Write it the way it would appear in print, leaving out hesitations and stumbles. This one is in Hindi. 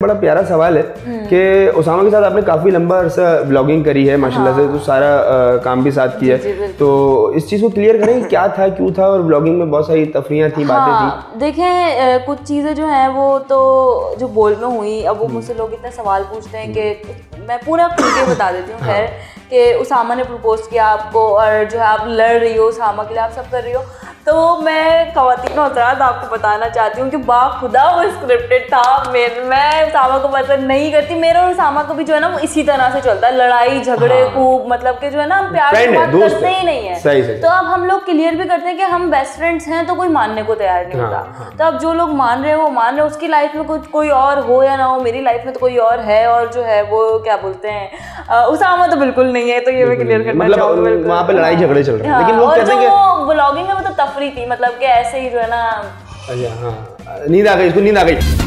बड़ा प्यारा सवाल है कि उसामा के साथ आपने काफ़ी लंबा अरसा ब्लॉगिंग करी है माशाल्लाह से, तो सारा काम भी साथ किया है, तो इस चीज़ को क्लियर करें क्या था, क्यों था, और ब्लॉगिंग में बहुत सारी तफरियाँ थी, बातें थी। देखें कुछ चीज़ें जो हैं वो तो जो बोल में हुई, अब वो मुझसे लोग इतने सवाल पूछते हैं कि मैं पूरा खुल के बता देती हूँ। खैर कि उसामा ने प्रपोज किया आपको और जो है आप लड़ रही हो उसामा के लिए, आप सब कर रही हो, तो मैं ख़वातीन हज़रात आपको बताना चाहती हूँ कि बाखुदा वो स्क्रिप्टेड था। मैं उसामा को पसंद नहीं करती, मेरा और उसामा को भी जो है ना वो इसी तरह से चलता है, लड़ाई झगड़े खूब, मतलब कि जो है ना हम प्यार से बात करते ही नहीं है। सही। तो अब हम लोग क्लियर भी करते हैं कि हम बेस्ट फ्रेंड्स हैं, तो कोई मानने को तैयार नहीं होता। तो अब जो लोग मान रहे हैं वो मान रहे हैं, उसकी लाइफ में कुछ कोई और हो या ना हो, मेरी लाइफ में तो कोई और है, और जो है वो क्या बोलते हैं उसामा तो बिल्कुल नहीं है, तो ये मैं क्लियर करना चाहूँगी। वहाँ पे लड़ाई झगड़े चल रहे हैं, लेकिन लोग कहते हैं कि वो ब्लॉगिंग है वो तो तफरी थी, मतलब कि ऐसे ही जो है ना। अच्छा हाँ, नींद आ गई, इसको नींद आ गई।